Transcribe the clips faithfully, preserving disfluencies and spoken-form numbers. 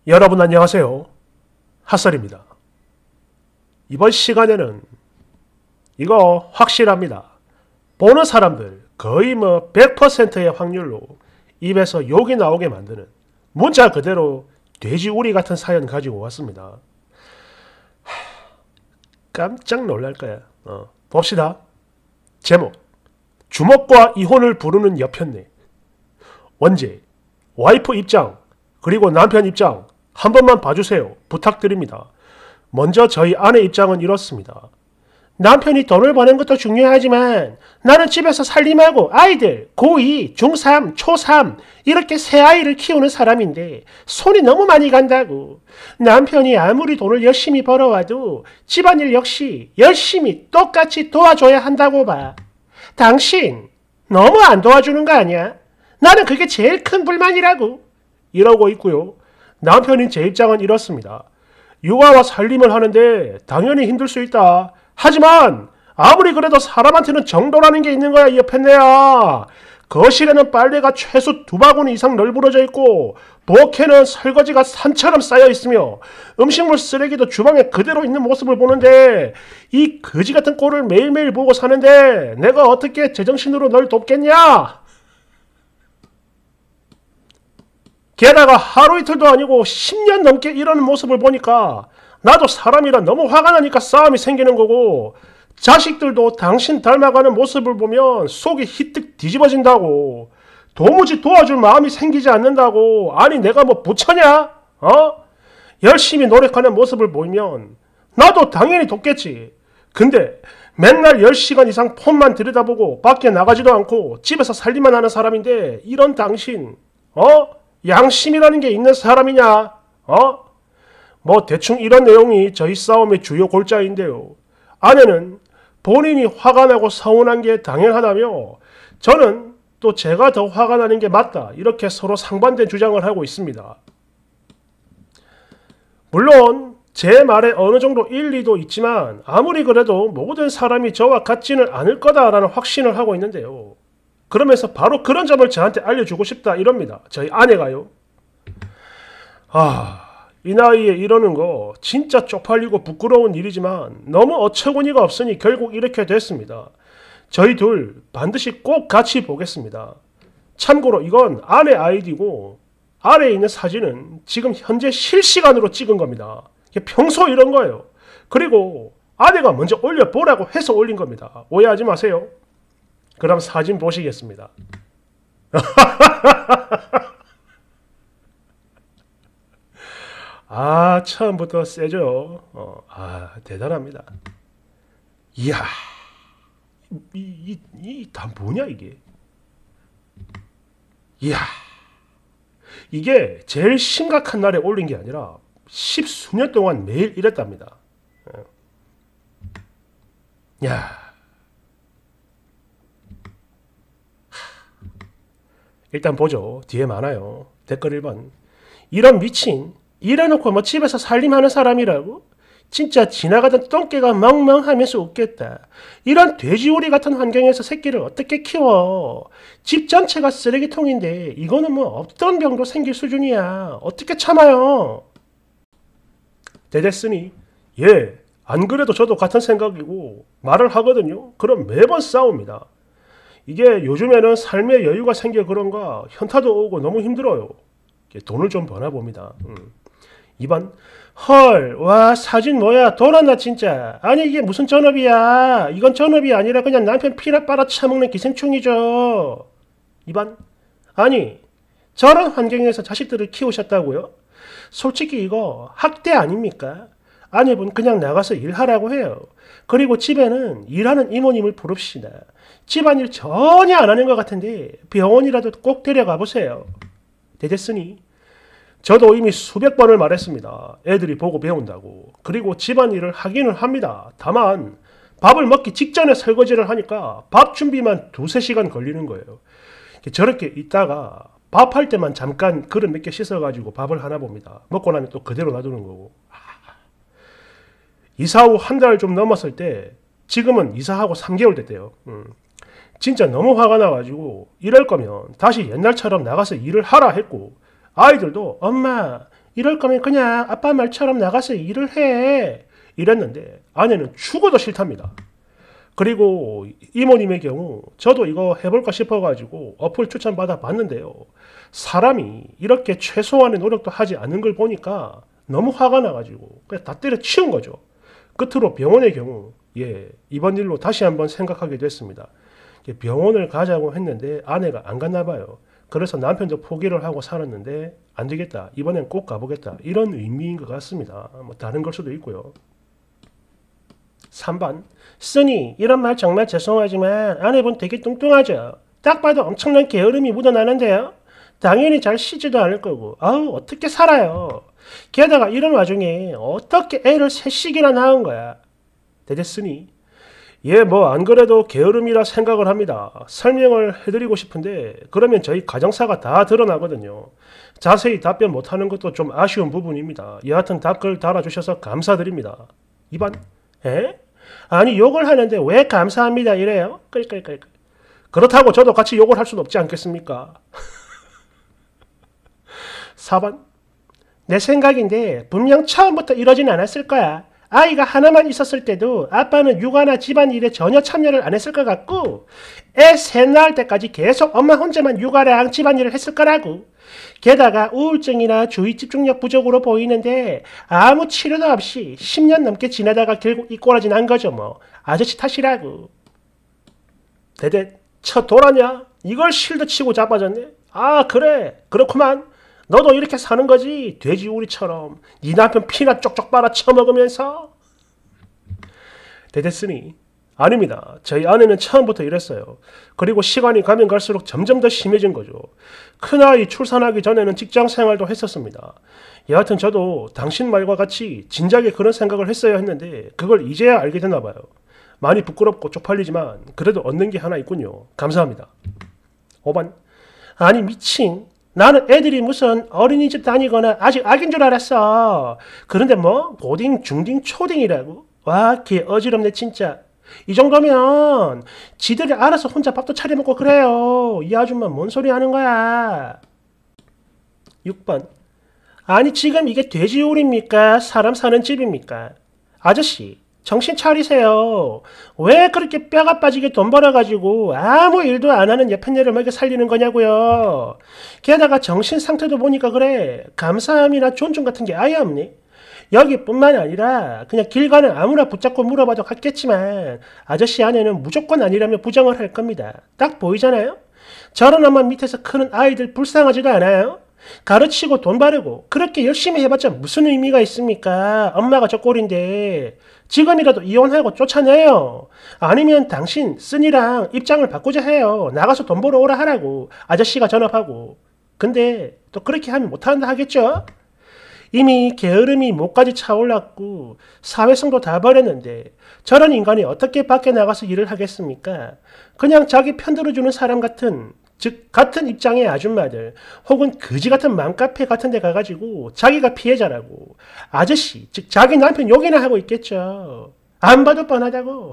여러분 안녕하세요. 핫설입니다. 이번 시간에는 이거 확실합니다. 보는 사람들 거의 뭐 백 퍼센트의 확률로 입에서 욕이 나오게 만드는 문자 그대로 돼지우리 같은 사연 가지고 왔습니다. 하, 깜짝 놀랄 거야. 어, 봅시다. 제목: 주먹과 이혼을 부르는 여편네. 원제: 와이프 입장 그리고 남편 입장 한 번만 봐주세요. 부탁드립니다. 먼저 저희 아내 입장은 이렇습니다. 남편이 돈을 버는 것도 중요하지만 나는 집에서 살림하고 아이들 고이, 중삼, 초삼 이렇게 세 아이를 키우는 사람인데 손이 너무 많이 간다고. 남편이 아무리 돈을 열심히 벌어와도 집안일 역시 열심히 똑같이 도와줘야 한다고 봐. 당신 너무 안 도와주는 거 아니야? 나는 그게 제일 큰 불만이라고. 이러고 있고요. 남편인 제 입장은 이렇습니다. 육아와 살림을 하는데 당연히 힘들 수 있다. 하지만 아무리 그래도 사람한테는 정도라는 게 있는 거야, 이 여편네야. 거실에는 빨래가 최소 두 바구니 이상 널브러져 있고 부엌에는 설거지가 산처럼 쌓여 있으며 음식물 쓰레기도 주방에 그대로 있는 모습을 보는데 이 거지 같은 꼴을 매일매일 보고 사는데 내가 어떻게 제정신으로 널 돕겠냐? 게다가 하루 이틀도 아니고 십 년 넘게 이러는 모습을 보니까 나도 사람이라 너무 화가 나니까 싸움이 생기는 거고, 자식들도 당신 닮아가는 모습을 보면 속이 희뜩 뒤집어진다고. 도무지 도와줄 마음이 생기지 않는다고. 아니 내가 뭐 부처냐? 어? 열심히 노력하는 모습을 보이면 나도 당연히 돕겠지. 근데 맨날 열 시간 이상 폰만 들여다보고 밖에 나가지도 않고 집에서 살림만 하는 사람인데 이런 당신, 어? 양심이라는 게 있는 사람이냐? 어? 뭐 대충 이런 내용이 저희 싸움의 주요 골자인데요. 아내는 본인이 화가 나고 서운한 게 당연하다며 저는 또 제가 더 화가 나는 게 맞다. 이렇게 서로 상반된 주장을 하고 있습니다. 물론 제 말에 어느 정도 일리도 있지만 아무리 그래도 모든 사람이 저와 같지는 않을 거다라는 확신을 하고 있는데요. 그러면서 바로 그런 점을 저한테 알려주고 싶다 이럽니다. 저희 아내가요. 아, 이 나이에 이러는 거 진짜 쪽팔리고 부끄러운 일이지만 너무 어처구니가 없으니 결국 이렇게 됐습니다. 저희 둘 반드시 꼭 같이 보겠습니다. 참고로 이건 아내 아이디고 아래에 있는 사진은 지금 현재 실시간으로 찍은 겁니다. 이게 평소 이런 거예요. 그리고 아내가 먼저 올려보라고 해서 올린 겁니다. 오해하지 마세요. 그럼 사진 보시겠습니다. 아, 처음부터 세죠. 어, 아, 대단합니다. 이야, 이, 이, 이, 다 뭐냐, 이게. 이야, 이게 제일 심각한 날에 올린 게 아니라 십수년 동안 매일 이랬답니다. 야. 일단 보죠. 뒤에 많아요. 댓글 일 번. 이런 미친, 이래놓고 뭐 집에서 살림하는 사람이라고? 진짜 지나가던 똥개가 멍멍하면서 웃겠다. 이런 돼지우리 같은 환경에서 새끼를 어떻게 키워? 집 전체가 쓰레기통인데 이거는 뭐 없던 병도 생길 수준이야. 어떻게 참아요? 대됐으니 예, 안 그래도 저도 같은 생각이고 말을 하거든요. 그럼 매번 싸웁니다. 이게 요즘에는 삶의 여유가 생겨 그런가 현타도 오고 너무 힘들어요. 돈을 좀 버나봅니다. 음. 이 번. 헐, 와, 사진 뭐야? 돌았나 진짜. 아니 이게 무슨 전업이야. 이건 전업이 아니라 그냥 남편 피나 빨아쳐먹는 기생충이죠. 이 번. 아니 저런 환경에서 자식들을 키우셨다고요? 솔직히 이거 학대 아닙니까? 아내분 그냥 나가서 일하라고 해요. 그리고 집에는 일하는 이모님을 부릅시다. 집안일 전혀 안 하는 것 같은데 병원이라도 꼭 데려가 보세요. 대됐으니 저도 이미 수백 번을 말했습니다. 애들이 보고 배운다고. 그리고 집안일을 하기는 합니다. 다만 밥을 먹기 직전에 설거지를 하니까 밥 준비만 두세 시간 걸리는 거예요. 저렇게 있다가 밥할 때만 잠깐 그릇 몇 개 씻어가지고 밥을 하나 봅니다. 먹고 나면 또 그대로 놔두는 거고. 이사 후 한 달 좀 넘었을 때 지금은 이사하고 삼 개월 됐대요. 음. 진짜 너무 화가 나가지고 이럴 거면 다시 옛날처럼 나가서 일을 하라 했고 아이들도 엄마 이럴 거면 그냥 아빠 말처럼 나가서 일을 해. 이랬는데 아내는 죽어도 싫답니다. 그리고 이모님의 경우 저도 이거 해볼까 싶어가지고 어플 추천받아 봤는데요. 사람이 이렇게 최소한의 노력도 하지 않은 걸 보니까 너무 화가 나가지고 그냥 다 때려치운 거죠. 끝으로 병원의 경우 예 이번 일로 다시 한번 생각하게 됐습니다. 병원을 가자고 했는데 아내가 안 갔나 봐요. 그래서 남편도 포기를 하고 살았는데 안 되겠다. 이번엔 꼭 가보겠다. 이런 의미인 것 같습니다. 뭐 다른 걸 수도 있고요. 삼 번 쓰니 이런 말 정말 죄송하지만 아내분 되게 뚱뚱하죠. 딱 봐도 엄청난 게으름이 묻어나는데요. 당연히 잘 쉬지도 않을 거고 아우 어떻게 살아요. 게다가 이런 와중에 어떻게 애를 셋씩이나 낳은 거야. 대됐으니 예, 뭐 안 그래도 게으름이라 생각을 합니다. 설명을 해드리고 싶은데 그러면 저희 가정사가 다 드러나거든요. 자세히 답변 못하는 것도 좀 아쉬운 부분입니다. 여하튼 댓글 달아주셔서 감사드립니다. 이 번 에? 아니 욕을 하는데 왜 감사합니다 이래요? 끌끌끌. 그렇다고 저도 같이 욕을 할 수는 없지 않겠습니까? 사 번 내 생각인데 분명 처음부터 이러진 않았을 거야. 아이가 하나만 있었을 때도 아빠는 육아나 집안일에 전혀 참여를 안 했을 것 같고 애 셋 낳을 때까지 계속 엄마 혼자만 육아랑 집안일을 했을 거라고. 게다가 우울증이나 주의 집중력 부족으로 보이는데 아무 치료도 없이 십 년 넘게 지나다가 결국 이 꼴아지 난 거죠 뭐. 아저씨 탓이라고. 대대 쳐 돌았냐? 이걸 실드 치고 자빠졌네. 아 그래 그렇구만. 너도 이렇게 사는 거지 돼지우리처럼 네 남편 피나 쪽쪽 빨아 처먹으면서. 대됐으니 아닙니다. 저희 아내는 처음부터 이랬어요. 그리고 시간이 가면 갈수록 점점 더 심해진 거죠. 큰아이 출산하기 전에는 직장생활도 했었습니다. 여하튼 저도 당신 말과 같이 진작에 그런 생각을 했어야 했는데 그걸 이제야 알게 됐나 봐요. 많이 부끄럽고 쪽팔리지만 그래도 얻는 게 하나 있군요. 감사합니다. 오 번 아니 미친. 나는 애들이 무슨 어린이집 다니거나 아직 아기인 줄 알았어. 그런데 뭐 고딩, 중딩, 초딩이라고? 와, 개 어지럽네 진짜. 이 정도면 지들이 알아서 혼자 밥도 차려 먹고 그래요. 이 아줌마 뭔 소리 하는 거야. 육 번 아니 지금 이게 돼지우리입니까? 사람 사는 집입니까? 아저씨 정신 차리세요. 왜 그렇게 뼈가 빠지게 돈 벌어가지고 아무 일도 안 하는 예편녀를 먹여 살리는 거냐고요. 게다가 정신 상태도 보니까 그래. 감사함이나 존중 같은 게 아예 없니? 여기뿐만 아니라 그냥 길 가는 아무나 붙잡고 물어봐도 같겠지만 아저씨 아내는 무조건 아니라며 부정을 할 겁니다. 딱 보이잖아요? 저런 엄마 밑에서 크는 아이들 불쌍하지도 않아요? 가르치고 돈 바르고 그렇게 열심히 해봤자 무슨 의미가 있습니까? 엄마가 저 꼴인데. 지금이라도 이혼하고 쫓아내요. 아니면 당신 쓴이랑 입장을 바꾸자 해요. 나가서 돈 벌어 오라 하라고. 아저씨가 전업하고. 근데 또 그렇게 하면 못한다 하겠죠? 이미 게으름이 목까지 차올랐고 사회성도 다 버렸는데 저런 인간이 어떻게 밖에 나가서 일을 하겠습니까? 그냥 자기 편들어주는 사람 같은 즉 같은 입장의 아줌마들 혹은 그지 같은 맘카페 같은 데 가가지고 자기가 피해자라고 아저씨 즉 자기 남편 욕이나 하고 있겠죠. 안 봐도 뻔하다고.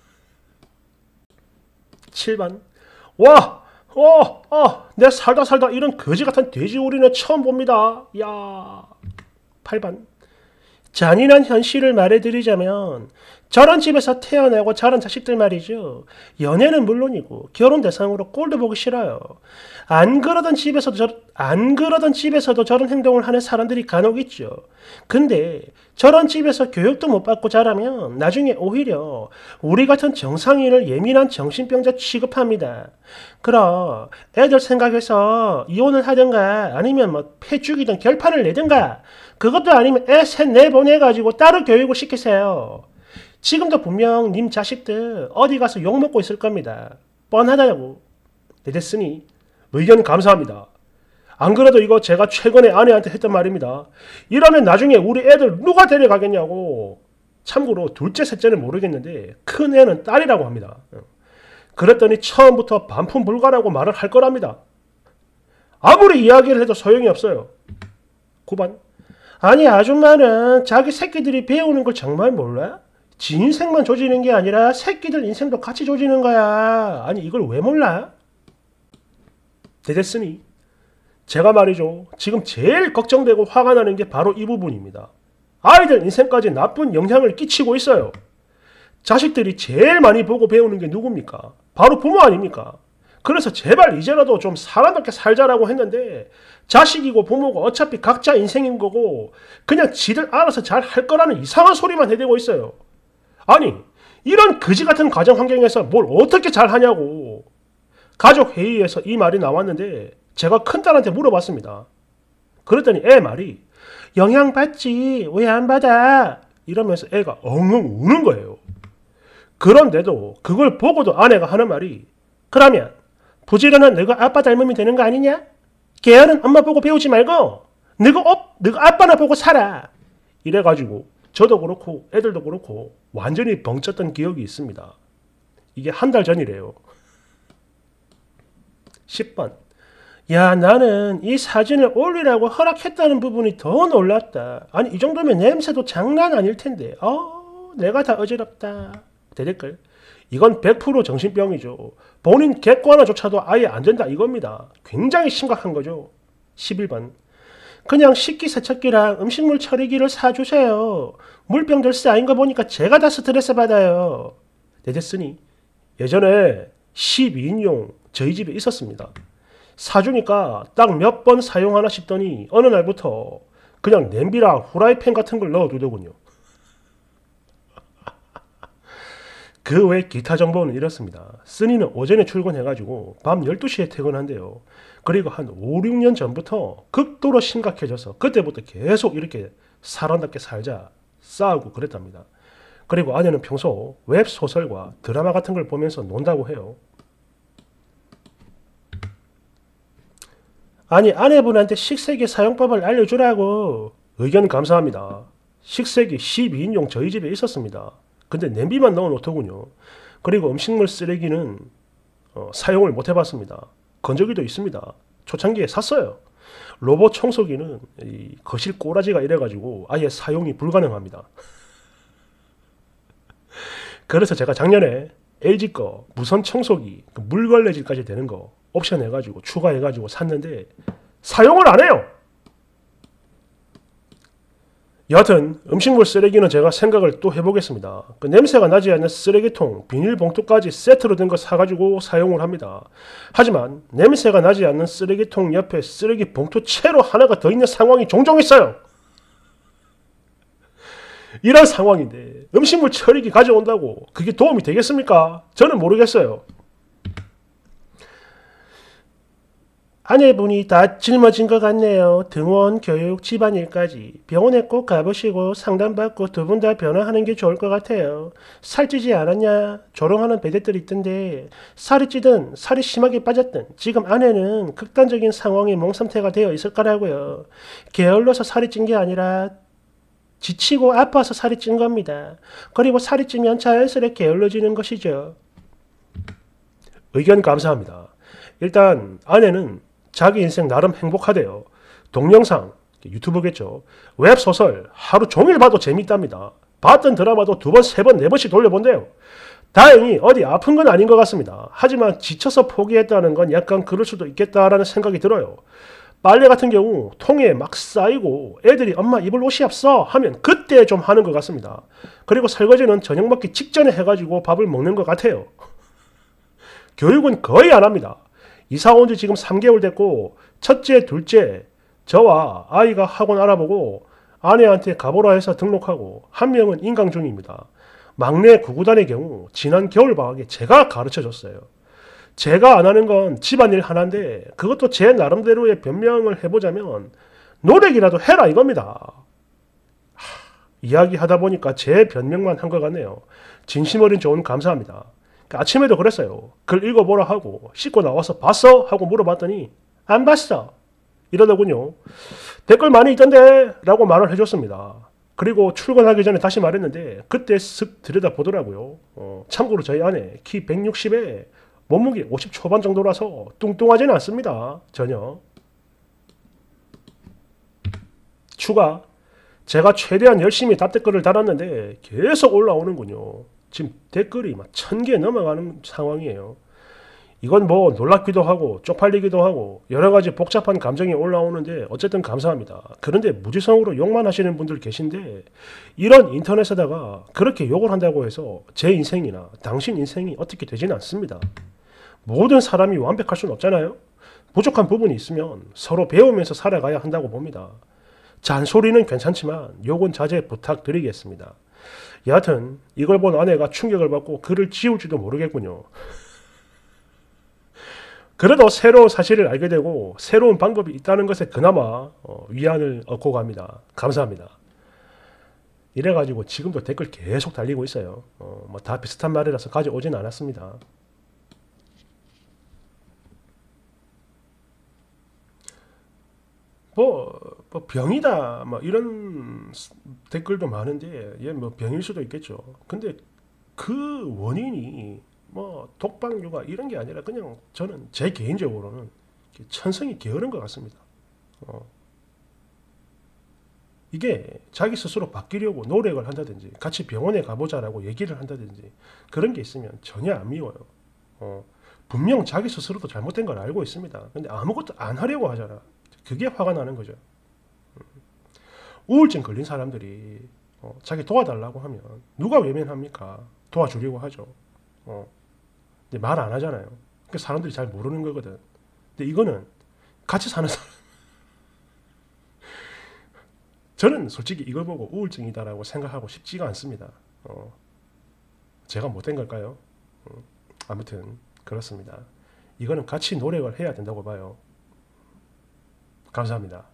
칠 번 와! 어! 어! 내 살다 살다 이런 거지 같은 돼지우리는 처음 봅니다. 야. 팔 번 잔인한 현실을 말해드리자면 저런 집에서 태어나고 자란 자식들 말이죠. 연애는 물론이고 결혼 대상으로 꼴도 보기 싫어요. 안 그러던 집에서도 저, 안 그러던 집에서도 저런 행동을 하는 사람들이 간혹 있죠. 근데 저런 집에서 교육도 못 받고 자라면 나중에 오히려 우리 같은 정상인을 예민한 정신병자 취급합니다. 그럼 애들 생각해서 이혼을 하든가 아니면 뭐 폐 죽이든 결판을 내든가 그것도 아니면 애 셋 내보내가지고 따로 교육을 시키세요. 지금도 분명 님 자식들 어디 가서 욕먹고 있을 겁니다. 뻔하다고. 네, 됐으니 의견 감사합니다. 안 그래도 이거 제가 최근에 아내한테 했던 말입니다. 이러면 나중에 우리 애들 누가 데려가겠냐고. 참고로 둘째 셋째는 모르겠는데 큰 애는 딸이라고 합니다. 그랬더니 처음부터 반품불가라고 말을 할 거랍니다. 아무리 이야기를 해도 소용이 없어요. 구 번 아니 아줌마는 자기 새끼들이 배우는 걸 정말 몰라? 지 인생만 조지는 게 아니라 새끼들 인생도 같이 조지는 거야. 아니 이걸 왜 몰라? 대됐으니 제가 말이죠. 지금 제일 걱정되고 화가 나는 게 바로 이 부분입니다. 아이들 인생까지 나쁜 영향을 끼치고 있어요. 자식들이 제일 많이 보고 배우는 게 누굽니까? 바로 부모 아닙니까? 그래서 제발 이제라도 좀 사람답게 살자라고 했는데 자식이고 부모가 어차피 각자 인생인 거고 그냥 지들 알아서 잘 할 거라는 이상한 소리만 해대고 있어요. 아니 이런 그지 같은 가정 환경에서 뭘 어떻게 잘 하냐고. 가족 회의에서 이 말이 나왔는데 제가 큰딸한테 물어봤습니다. 그랬더니 애 말이 영향 받지 왜 안 받아? 이러면서 애가 엉엉 우는 거예요. 그런데도 그걸 보고도 아내가 하는 말이 그러면 부지런한 너가 아빠 닮으면 되는 거 아니냐? 걔는 엄마 보고 배우지 말고 너가, 어, 너가 아빠나 보고 살아. 이래가지고 저도 그렇고 애들도 그렇고 완전히 벙쪘던 기억이 있습니다. 이게 한 달 전이래요. 십 번. 야 나는 이 사진을 올리라고 허락했다는 부분이 더 놀랐다. 아니 이 정도면 냄새도 장난 아닐 텐데. 어 내가 다 어지럽다. 대댓글. 이건 백 퍼센트 정신병이죠. 본인 객관화조차도 아예 안 된다 이겁니다. 굉장히 심각한 거죠. 십일 번. 그냥 식기세척기랑 음식물 처리기를 사주세요. 물병들 쌓인 거 보니까 제가 다 스트레스 받아요. 대댓쓰니 예전에 십이 인용 저희 집에 있었습니다. 사주니까 딱 몇 번 사용하나 싶더니 어느 날부터 그냥 냄비랑 후라이팬 같은 걸 넣어두더군요. 그 외 기타 정보는 이렇습니다. 쓰니는 오전에 출근해가지고 밤 열두 시에 퇴근한대요. 그리고 한 오, 육 년 전부터 극도로 심각해져서 그때부터 계속 이렇게 사람답게 살자 싸우고 그랬답니다. 그리고 아내는 평소 웹소설과 드라마 같은 걸 보면서 논다고 해요. 아니 아내분한테 식세기 사용법을 알려주라고. 의견 감사합니다. 식세기 십이 인용 저희 집에 있었습니다. 근데 냄비만 넣어놓더군요. 그리고 음식물 쓰레기는 어, 사용을 못 해봤습니다. 건조기도 있습니다. 초창기에 샀어요. 로봇 청소기는 이 거실 꼬라지가 이래가지고 아예 사용이 불가능합니다. 그래서 제가 작년에 엘지 거 무선 청소기 그 물걸레질까지 되는 거 옵션 해가지고 추가해가지고 샀는데 사용을 안 해요. 여하튼 음식물 쓰레기는 제가 생각을 또 해보겠습니다. 그 냄새가 나지 않는 쓰레기통, 비닐봉투까지 세트로 된 거 사가지고 사용을 합니다. 하지만 냄새가 나지 않는 쓰레기통 옆에 쓰레기 봉투 채로 하나가 더 있는 상황이 종종 있어요. 이런 상황인데 음식물 처리기 가져온다고 그게 도움이 되겠습니까? 저는 모르겠어요. 아내분이 다 짊어진 것 같네요. 등원, 교육, 집안일까지. 병원에 꼭 가보시고 상담받고 두 분 다 변화하는 게 좋을 것 같아요. 살찌지 않았냐? 조롱하는 배대들이 있던데 살이 찌든 살이 심하게 빠졌든 지금 아내는 극단적인 상황의 몸 상태가 되어 있을 거라고요. 게을러서 살이 찐 게 아니라 지치고 아파서 살이 찐 겁니다. 그리고 살이 찌면 자연스레 게을러지는 것이죠. 의견 감사합니다. 일단 아내는 자기 인생 나름 행복하대요. 동영상, 유튜브겠죠. 웹소설 하루 종일 봐도 재밌답니다. 봤던 드라마도 두 번, 세 번, 네 번씩 돌려본대요. 다행히 어디 아픈 건 아닌 것 같습니다. 하지만 지쳐서 포기했다는 건 약간 그럴 수도 있겠다라는 생각이 들어요. 빨래 같은 경우 통에 막 쌓이고 애들이 엄마 입을 옷이 없어 하면 그때 좀 하는 것 같습니다. 그리고 설거지는 저녁 먹기 직전에 해가지고 밥을 먹는 것 같아요. 교육은 거의 안 합니다. 이사 온 지 지금 삼 개월 됐고 첫째, 둘째 저와 아이가 학원 알아보고 아내한테 가보라 해서 등록하고 한 명은 인강 중입니다. 막내 구구단의 경우 지난 겨울 방학에 제가 가르쳐줬어요. 제가 안 하는 건 집안일 하나인데 그것도 제 나름대로의 변명을 해보자면 노력이라도 해라 이겁니다. 하, 이야기하다 보니까 제 변명만 한 것 같네요. 진심 어린 조언 감사합니다. 아침에도 그랬어요. 글 읽어보라 하고 씻고 나와서 봤어? 하고 물어봤더니 안 봤어 이러더군요. 댓글 많이 있던데 라고 말을 해줬습니다. 그리고 출근하기 전에 다시 말했는데 그때 쓱 들여다보더라고요. 어, 참고로 저희 아내 키 백육십에 몸무게 오십 초반 정도라서 뚱뚱하지는 않습니다. 전혀. 추가 제가 최대한 열심히 답댓글을 달았는데 계속 올라오는군요. 지금 댓글이 막 천 개 넘어가는 상황이에요. 이건 뭐 놀랍기도 하고 쪽팔리기도 하고 여러 가지 복잡한 감정이 올라오는데 어쨌든 감사합니다. 그런데 무지성으로 욕만 하시는 분들 계신데 이런 인터넷에다가 그렇게 욕을 한다고 해서 제 인생이나 당신 인생이 어떻게 되지는 않습니다. 모든 사람이 완벽할 수는 없잖아요. 부족한 부분이 있으면 서로 배우면서 살아가야 한다고 봅니다. 잔소리는 괜찮지만 욕은 자제 부탁드리겠습니다. 여하튼 이걸 본 아내가 충격을 받고 글을 지울지도 모르겠군요. 그래도 새로운 사실을 알게 되고 새로운 방법이 있다는 것에 그나마 어, 위안을 얻고 갑니다. 감사합니다. 이래가지고 지금도 댓글 계속 달리고 있어요. 어, 뭐 다 비슷한 말이라서 가져오진 않았습니다. 뭐, 뭐 병이다 뭐 이런 댓글도 많은데 얘 뭐 병일 수도 있겠죠. 근데 그 원인이 뭐 독방육아 이런 게 아니라 그냥 저는 제 개인적으로는 천성이 게으른 것 같습니다. 어. 이게 자기 스스로 바뀌려고 노력을 한다든지 같이 병원에 가보자라고 얘기를 한다든지 그런 게 있으면 전혀 안 미워요. 어. 분명 자기 스스로도 잘못된 걸 알고 있습니다. 근데 아무것도 안 하려고 하잖아. 그게 화가 나는 거죠. 우울증 걸린 사람들이 어, 자기 도와달라고 하면 누가 외면합니까? 도와주려고 하죠. 어. 근데 말 안 하잖아요. 그 사람들이 잘 모르는 거거든. 근데 이거는 같이 사는 사람. 저는 솔직히 이걸 보고 우울증이다라고 생각하고 싶지가 않습니다. 어. 제가 못된 걸까요? 음. 아무튼 그렇습니다. 이거는 같이 노력을 해야 된다고 봐요. 감사합니다.